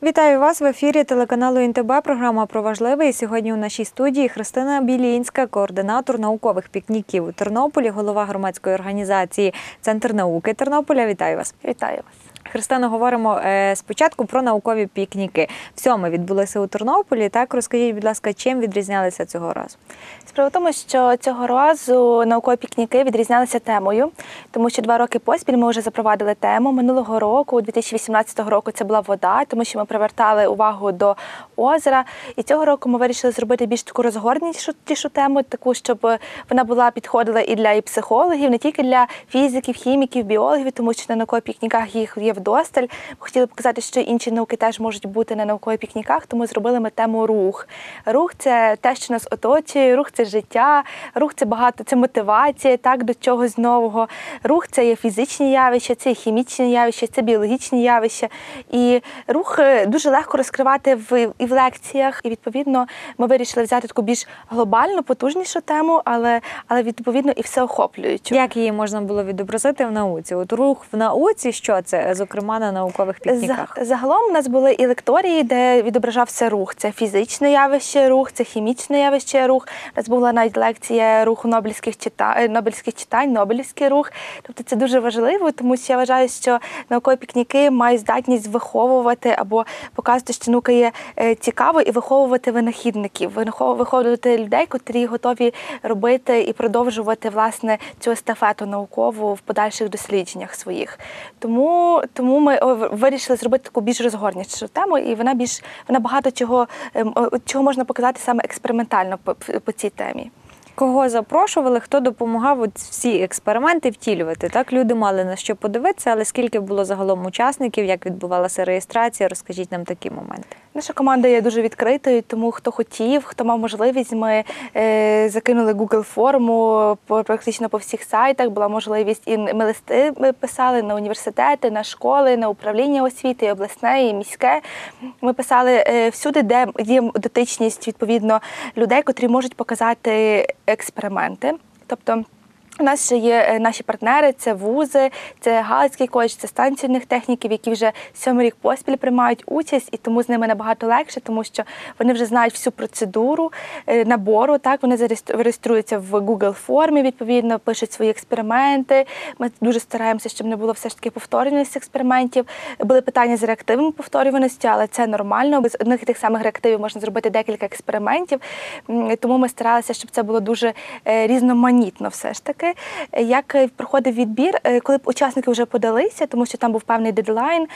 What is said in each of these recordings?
Вітаю вас в ефірі телеканалу ІНТБ, програма «Про важливе». І сьогодні у нашій студії Христина Білінська, координатор наукових пікніків у Тернополі, голова громадської організації «Центр науки Тернополя». Вітаю вас. Вітаю вас. Христино, говоримо спочатку про наукові пікніки. Всьоме відбулися у Тернополі. Так, розкажіть, будь ласка, чим відрізнялися цього разу? Справа в тому, що цього разу наукові пікніки відрізнялися темою, тому що 2 роки поспіль ми вже запровадили тему. Минулого року, 2018 року, це була вода, тому що ми привертали увагу до озера. І цього року ми вирішили зробити більш таку розгорнутішу тему, таку, щоб вона підходила і для психологів, не тільки для фізиків, хіміків, біологів, тому що на наукових пікніках їх є вдосталь. Ми хотіли показати, що інші науки теж можуть бути на наукових пікніках, тому зробили ми тему рух. Рух – це те, що нас оточує, рух – це життя, рух – це мотивація, так, до чогось нового. Рух – це є фізичні явища, це є хімічні явища, це біологічні явища. І рух дуже легко розкривати і в лекціях. І, відповідно, ми вирішили взяти таку більш глобальну, потужнішу тему, але відповідно, і всеохоплюючу. Як її можна було відобразити в науці? От рух в науці, що це, зокрема, на наукових пікніках? Загалом у нас були і лекторії, де відображався рух. Це фізичне явище рух, це хімічне явище рух. У нас була навіть лекція руху нобелівських читань, нобелівський рух. Тобто це дуже важливо, тому що я вважаю, що наукові пікніки мають здатність виховувати або показувати, що наука є цікавою, і виховувати винахідників, виховувати людей, котрі готові робити і продовжувати, власне, цю естафету наукову в подальших дослідженнях своїх. Тому ми вирішили зробити таку більш розгорнутішу тему, і вона багато чого можна показати саме експериментально по цій темі. Кого запрошували, хто допомагав всі експерименти втілювати? Так, люди мали на що подивитися, але скільки було загалом учасників, як відбувалася реєстрація, розкажіть нам такі моменти. Наша команда є дуже відкритою, тому хто хотів, хто мав можливість, ми закинули Google форму практично по всіх сайтах, була можливість, і ми листи писали на університети, на школи, на управління освіти, і обласне, і міське. Ми писали всюди, де є дотичність, відповідно, людей, котрі можуть показати експерименти. Тобто у нас ще є наші партнери, це вузи, це Галицький коледж, це станція юних техніків, які вже 7-й рік поспіль приймають участь, і тому з ними набагато легше, тому що вони вже знають всю процедуру набору, так, вони реєструються в Google формі, відповідно, пишуть свої експерименти. Ми дуже стараємося, щоб не було все ж таки повторюваності експериментів. Були питання з реактивною повторюваності, але це нормально. Без одних і тих самих реактивів можна зробити декілька експериментів, тому ми старалися, щоб це було дуже різноманітно все ж таки. Як проходив відбір, коли учасники вже подалися, тому що там був певний дедлайн,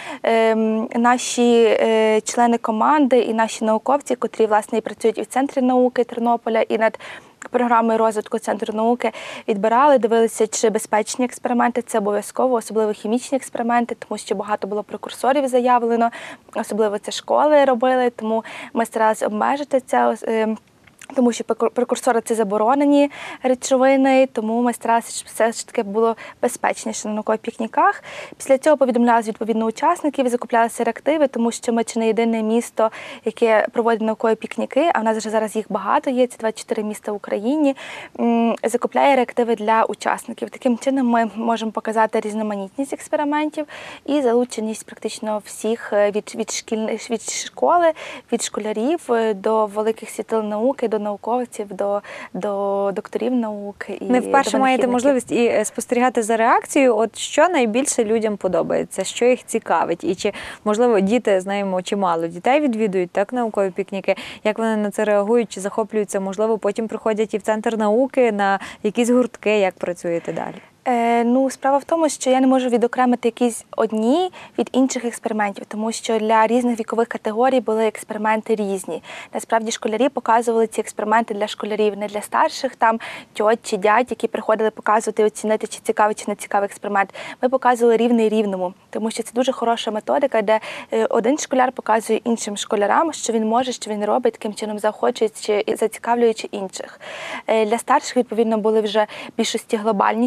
наші члени команди і наші науковці, котрі, власне, і працюють і в Центрі науки Тернополя, і над програмою розвитку Центру науки, відбирали, дивилися, чи безпечні експерименти, це обов'язково, особливо хімічні експерименти, тому що багато було прекурсорів заявлено, особливо це школи робили, тому ми старалися обмежити це. Тому що прекурсори – це заборонені речовини, тому ми старалися, щоб все ж таки було безпечніше на наукових пікніках. Після цього повідомлялися відповідно учасників, закуплялися реактиви, тому що ми чи не єдине місто, яке проводить наукові пікніки, а в нас вже зараз їх багато є, це 24 міста в Україні, закупляє реактиви для учасників. Таким чином ми можемо показати різноманітність експериментів і залученість практично всіх від школи, від школярів до великих світил науки, до науковців, до докторів наук. Не вперше маєте можливість і спостерігати за реакцією. От що найбільше людям подобається, що їх цікавить? І чи, можливо, діти, знаємо, чимало дітей відвідують так наукові пікніки, як вони на це реагують, чи захоплюються, можливо, потім приходять і в Центр науки на якісь гуртки, як працюєте далі? Справа в тому, що я не можу відокремити якісь одні від інших експериментів, тому що для різних вікових категорій були експерименти різні. Насправді школярі показували ці експерименти для школярів, не для старших там тьоть чи дядь, які приходили показувати, оцінити, чи цікавий, чи не цікавий експеримент. Ми показували рівний рівному, тому що це дуже хороша методика, де один школяр показує іншим школярам, що він може, що він робить, таким чином заохочуючи і зацікавлюючи інших. Для старших, відповідно, були вже більшості глобальніші, так,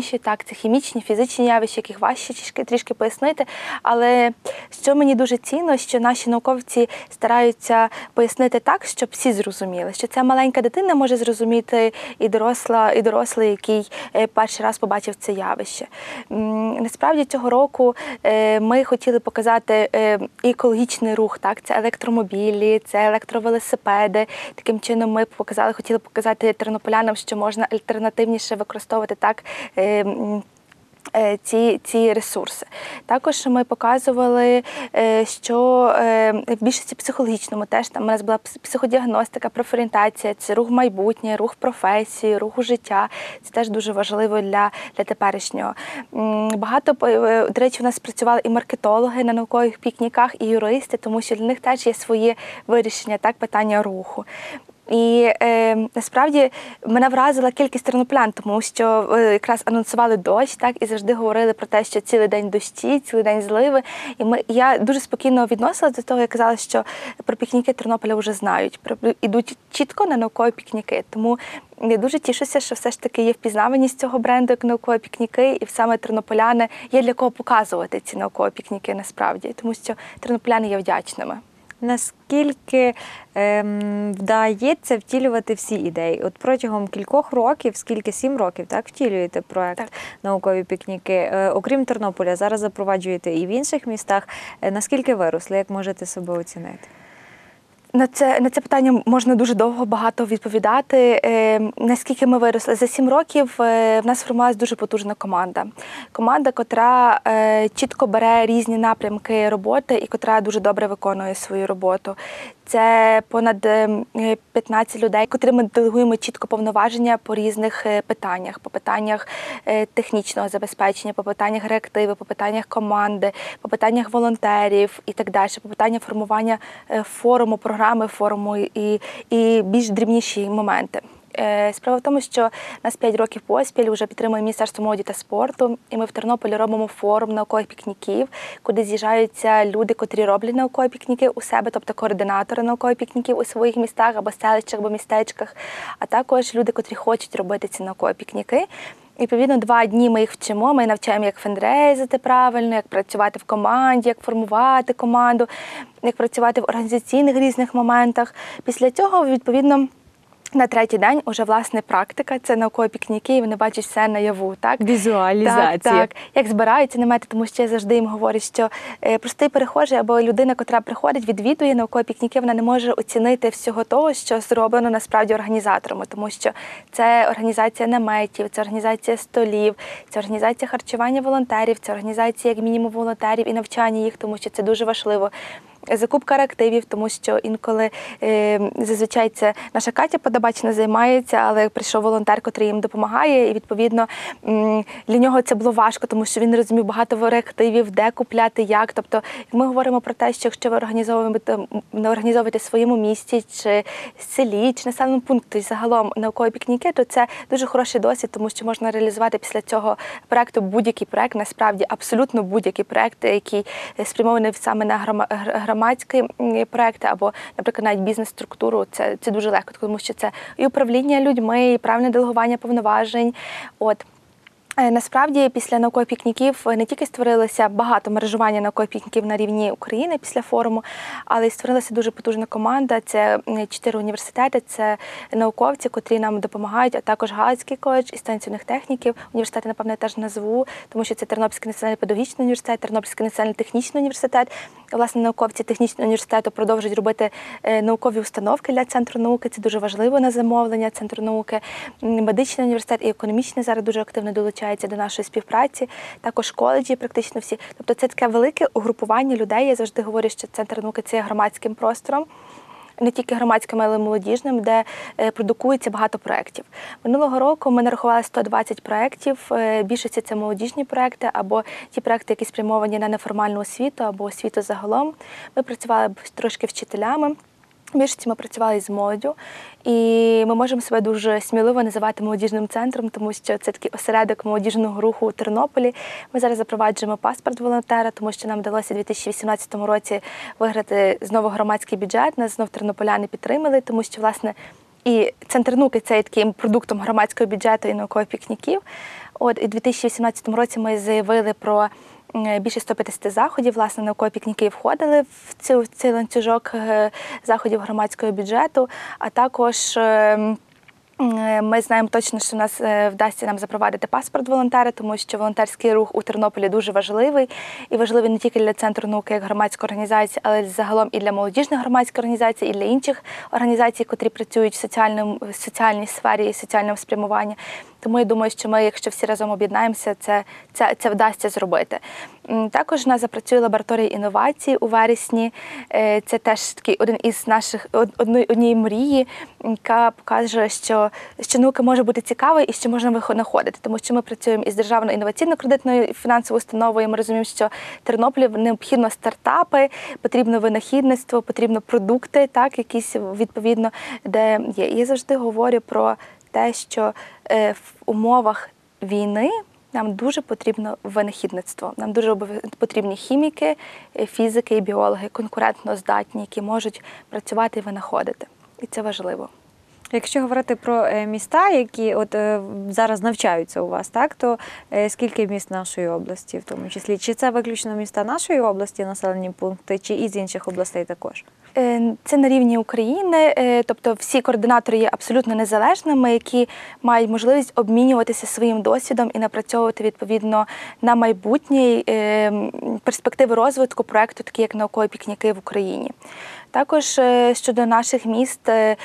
Так, це хімічні, фізичні явища, яких важче трішки пояснити. Але що мені дуже цінно, що наші науковці стараються пояснити так, щоб всі зрозуміли, що ця маленька дитина може зрозуміти і дорослий, який перший раз побачив це явище. Насправді цього року ми хотіли показати екологічний рух, так, це електромобілі, це електровелосипеди. Таким чином ми хотіли показати тернополянам, що можна альтернативніше використовувати так ці ресурси. Також ми показували, що в більшості психологічному теж там у нас була психодіагностика, профорієнтація, це рух в майбутнє, рух в професію, рух у життя. Це теж дуже важливо для теперішнього. Багато, до речі, у нас працювали і маркетологи на наукових пікніках, і юристи, тому що для них теж є своє вирішення так, питання руху. І насправді мене вразила кількість тернополян, тому що якраз анонсували дощ, так, і завжди говорили про те, що цілий день дощі, цілий день зливи. І я дуже спокійно відносилася до того, я казала, що про пікніки Тернополя вже знають, ідуть чітко на наукові пікніки. Тому я дуже тішуся, що все ж таки є впізнаваність цього бренду як наукові пікніки, і саме тернополяни є для кого показувати ці наукові пікніки насправді, тому що тернополяни є вдячними. Наскільки вдається втілювати всі ідеї? От протягом кількох років, 7 років, так, втілюєте проект «Наукові пікніки». Окрім Тернополя, зараз запроваджуєте і в інших містах. Наскільки виросли? Як можете себе оцінити? На це питання можна дуже довго, багато відповідати. Наскільки ми виросли? За 7 років в нас сформувалася дуже потужна команда. Команда, котра чітко бере різні напрямки роботи і котра дуже добре виконує свою роботу. Це понад 15 людей, котрим ми делегуємо чітко повноваження по різних питаннях. По питаннях технічного забезпечення, по питаннях реактиви, по питаннях команди, по питаннях волонтерів і так далі, по питаннях формування форуму, програми форуму і більш дрібніші моменти. Справа в тому, що нас 5 років поспіль вже підтримує Міністерство молоді та спорту, і ми в Тернополі робимо форум наукових пікніків, куди з'їжджаються люди, котрі роблять наукові пікніки у себе, тобто координатори наукових пікніків у своїх містах або селищах, або містечках, а також люди, котрі хочуть робити ці наукові пікніки. Відповідно, 2 дні ми їх вчимо, ми навчаємо, як фандрейзити правильно, як працювати в команді, як формувати команду, як працювати в організаційних різних моментах. Після цього, відповідно, на 3-й день уже, власне, практика, це наукові пікніки, і вони бачать все наяву. Так? Візуалізація. Так, як збираються намети, тому що я завжди їм говорю, що простий перехожий або людина, котра приходить, відвідує наукові пікніки, вона не може оцінити всього того, що зроблено насправді організаторами, тому що це організація наметів, це організація столів, це організація харчування волонтерів, це організація, як мінімум, волонтерів і навчання їх, тому що це дуже важливо. Закупка реактивів, тому що інколи зазвичай це наша Катя Подобачна займається, але прийшов волонтер, який їм допомагає, і відповідно для нього це було важко, тому що він не розумів багато реактивів, де купляти, як. Тобто ми говоримо про те, що якщо ви організовуєте в своєму місті, чи селі, чи населеному пункті загалом наукові пікніки, то це дуже хороший досвід, тому що можна реалізувати після цього проекту будь-який проект, насправді абсолютно будь-який проект, який спрямований саме на громадські проекти або, наприклад, навіть бізнес-структуру, це дуже легко, тому що це і управління людьми, і правильне делегування повноважень. Насправді, після наукових пікніків не тільки створилося багато мережування наукових пікніків на рівні України після форуму, але й створилася дуже потужна команда. Це 4 університети, це науковці, котрі нам допомагають, а також Галицький коледж інстанційних техніків. Університети, напевно, я теж назву, тому що це Тернопільський національний педагогічний університет, Тернопільський національний технічний університет. Власне, науковці технічного університету продовжують робити наукові установки для Центру науки. Це дуже важливо на замовлення Центру науки. Медичний університет і економічний зараз дуже активно долучаються до нашої співпраці. Також коледжі практично всі. Тобто це таке велике угрупування людей. Я завжди говорю, що Центр науки – це є громадським простором. Не тільки громадським, але й молодіжним, де продукується багато проєктів. Минулого року ми нарахували 120 проєктів. Більшості це молодіжні проєкти або ті проєкти, які спрямовані на неформальну освіту або освіту загалом. Ми працювали трошки вчителями. В більшості ми працювали з молоддю, і ми можемо себе дуже сміливо називати молодіжним центром, тому що це такий осередок молодіжного руху у Тернополі. Ми зараз запроваджуємо паспорт волонтера, тому що нам вдалося у 2018 році виграти знову громадський бюджет, нас знову тернополяни підтримали, тому що, власне, І Центр науки – це є таким продуктом громадського бюджету і наукових пікніків. От, і у 2018 році ми заявили про більше 150 заходів. Власне, наукові пікніки входили в цей ланцюжок заходів громадського бюджету, а також ми знаємо точно, що нас вдасться нам запровадити паспорт волонтера, тому що волонтерський рух у Тернополі дуже важливий. І важливий не тільки для Центру науки як громадської організації, але й загалом і для молодіжних громадських організацій, і для інших організацій, котрі працюють в соціальній сфері і соціальному спрямуванні. Тому я думаю, що ми, якщо всі разом об'єднаємося, це вдасться зробити. Також у нас запрацює лабораторія інновацій у вересні. Це теж такий один із наших однієї мрії, яка покаже, що наука може бути цікавою і що можна винаходити. Тому що ми працюємо із Державною інноваційно-кредитною фінансовою установою. Ми розуміємо, що Тернополі необхідно стартапи, потрібно винахідництво, потрібно продукти, так, якісь відповідно, де є. І я завжди говорю про те, що в умовах війни нам дуже потрібно винахідництво. Нам дуже потрібні хіміки, фізики і біологи, конкурентно здатні, які можуть працювати і винаходити. І це важливо. Якщо говорити про міста, які зараз навчаються у вас, так, то скільки міст нашої області в тому числі? Чи це виключно міста нашої області, населені пункти, чи із інших областей також? Це на рівні України, тобто всі координатори є абсолютно незалежними, які мають можливість обмінюватися своїм досвідом і напрацьовувати відповідно на майбутнє перспективи розвитку проєкту, такі як наукові пікніки в Україні. Також щодо наших міст,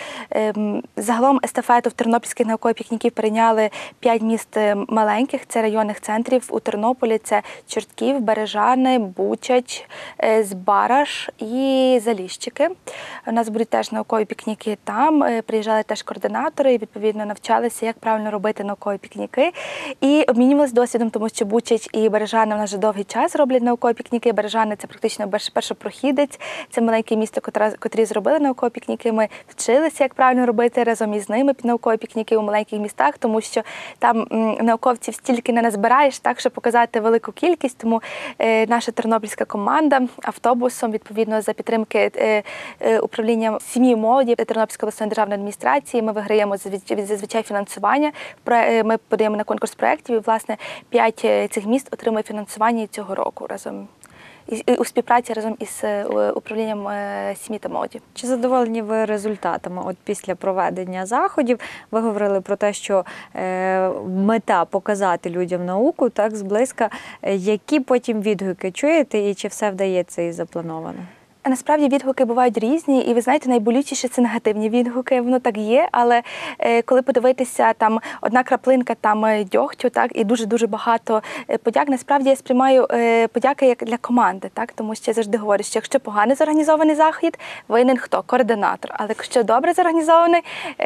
загалом естафету в тернопільських наукових пікніків прийняли 5 міст маленьких, це районних центрів у Тернополі, це Чортків, Бережани, Бучач, Збараж і Заліщики. У нас будуть теж наукові пікніки там, приїжджали теж координатори і відповідно навчалися, як правильно робити наукові пікніки. І обмінювалися досвідом, тому що Бучач і Бережани в нас вже довгий час роблять наукові пікніки. Бережани – це практично першопрохідець, це маленьке місто, котрі зробили наукові пікніки. Ми вчилися, як правильно робити разом із ними наукові пікніки у маленьких містах, тому що там науковців стільки не назбираєш, так, щоб показати велику кількість. Тому наша тернопільська команда автобусом, відповідно, за підтримки управління сім'ї і молоді Тернопільської обласної державної адміністрації, ми виграємо зазвичай фінансування. Ми подаємо на конкурс проєктів і, власне, 5 цих міст отримує фінансування цього року разом. І у співпраці разом із управлінням сім'ї та молоді. Чи задоволені ви результатами? От після проведення заходів ви говорили про те, що мета показати людям науку так зблизька. Які потім відгуки чуєте і чи все вдається і заплановано? Насправді відгуки бувають різні, і ви знаєте, найболючіше це негативні відгуки, воно так є, але коли подивитися, там одна краплинка там дьогтю, так, і дуже-дуже багато подяк, насправді я сприймаю подяки як для команди, так, тому що я завжди говорю, що якщо погано зорганізований захід, винен хто? Координатор, але якщо добре зорганізований,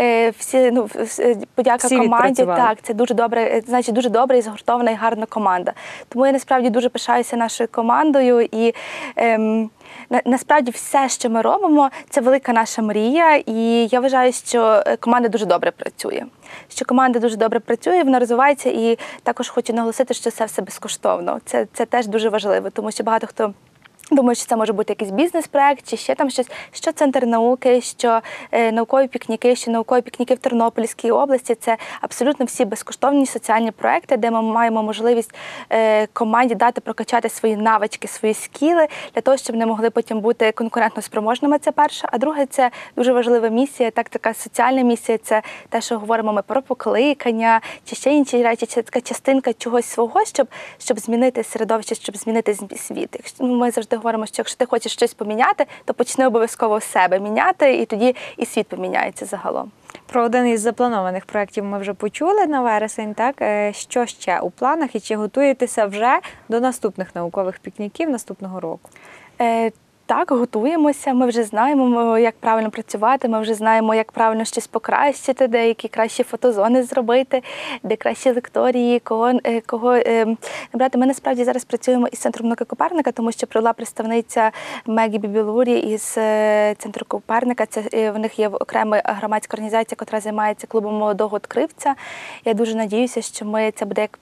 подяка всі команді, так, це дуже добре, значить дуже добра і згуртована і гарна команда. Тому я насправді дуже пишаюся нашою командою і насправді все, що ми робимо, це велика наша мрія, і я вважаю, що команда дуже добре працює. Вона розвивається, і також хочу наголосити, що це все безкоштовно. Це теж дуже важливо, тому що багато хто думаю, що це може бути якийсь бізнес-проект, чи ще там щось, що Центр науки, що наукові пікніки, що наукові пікніки в Тернопільській області. Це абсолютно всі безкоштовні соціальні проекти, де ми маємо можливість команді дати прокачати свої навички, свої скіли, для того, щоб вони могли потім бути конкурентно спроможними, це перше. А друге, це дуже важлива місія, така соціальна місія, це те, що говоримо ми про покликання, чи ще інші речі, це така частинка чогось свого, щоб змінити середовище, щоб змінити світ. Ми завжди говоримо, що якщо ти хочеш щось поміняти, то почни обов'язково себе міняти, і тоді і світ поміняється загалом. Про один із запланованих проєктів ми вже почули на вересень, так? Що ще у планах і чи готуєтеся вже до наступних наукових пікніків наступного року? Так, готуємося, ми вже знаємо, як правильно працювати, ми вже знаємо, як правильно щось покращити, де які кращі фотозони зробити, де кращі лекторії, кого набрати. Ми насправді зараз працюємо із Центром науки Коперника, тому що прибула представниця Мегі Бібілурі із Центру Коперника. В них є окрема громадська організація, яка займається клубом молодого відкривця. Я дуже надіюся, що це буде як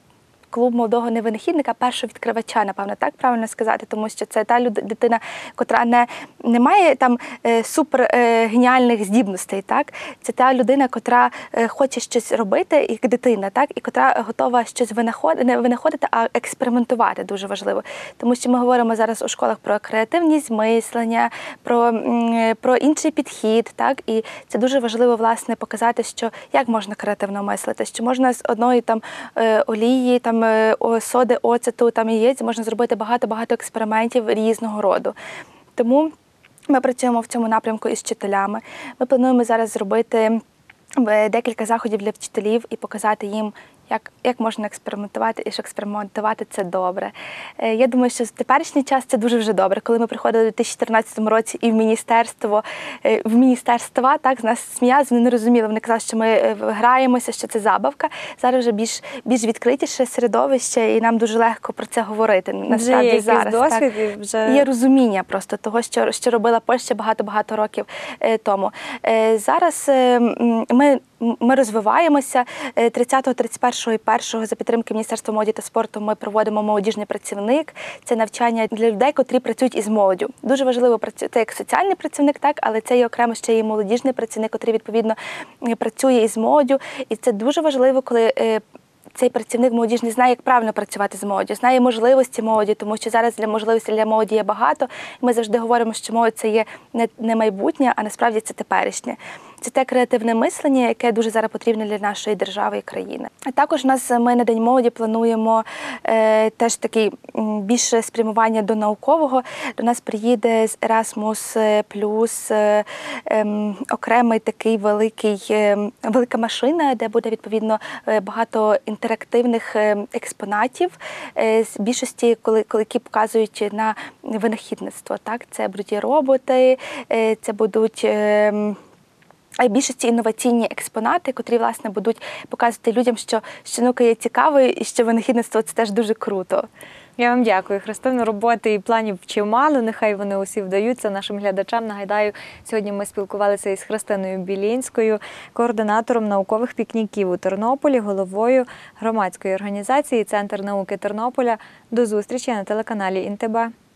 клуб молодого невинахідника, першого відкривача, напевно, так правильно сказати, тому що це та дитина, котра не має там супер геніальних здібностей, так? Це та людина, котра хоче щось робити, як дитина, так? І котра готова щось не винаходити, а експериментувати, дуже важливо. Тому що ми говоримо зараз у школах про креативність мислення, про інший підхід, так? І це дуже важливо, власне, показати, що як можна креативно мислити, що можна з одної там олії, там соди, оцету, там яєць, можна зробити багато-багато експериментів різного роду. Тому ми працюємо в цьому напрямку із вчителями. Ми плануємо зараз зробити декілька заходів для вчителів і показати їм, як можна експериментувати, і що експериментувати – це добре. Я думаю, що в теперішній час це дуже вже добре. Коли ми приходили у 2014 році і в міністерства, так, з нас сміялися, вони не розуміли, вони казали, що ми граємося, що це забавка. Зараз вже більш відкритіше середовище, і нам дуже легко про це говорити. Насправді вже є зараз досвід, так. І вже Є розуміння просто того, що робила Польща багато-багато років тому. Зараз ми розвиваємося. 30-31.01 за підтримки Міністерства молоді та спорту ми проводимо молодіжний працівник. Це навчання для людей, котрі працюють із молоддю. Дуже важливо працювати як соціальний працівник, так, але це є окремо ще і молодіжний працівник, котрий відповідно працює із молоддю. І це дуже важливо, коли цей працівник молодіжний знає, як правильно працювати з молоддю, знає можливості молоді, тому що зараз можливостей для молоді є багато. Ми завжди говоримо, що молодь – це є не майбутнє, а насправді це теперішнє. Це те креативне мислення, яке дуже зараз потрібне для нашої держави і країни. А також ми на День молоді плануємо теж такий більше спрямування до наукового. До нас приїде з Erasmus+, окремий такий велика машина, де буде відповідно багато інтерактивних експонатів, з більшості, які показують на винахідництво. Так? Це будуть і роботи, це будуть більшості інноваційні експонати, котрі, власне, будуть показувати людям, що наука є цікавою і що винахідництво – це теж дуже круто. Я вам дякую, Христино. Роботи і планів чимало, нехай вони усі вдаються нашим глядачам. Нагадаю, сьогодні ми спілкувалися із Христиною Білінською, координатором наукових пікніків у Тернополі, головою громадської організації «Центр науки Тернополя». До зустрічі на телеканалі ІНТБ.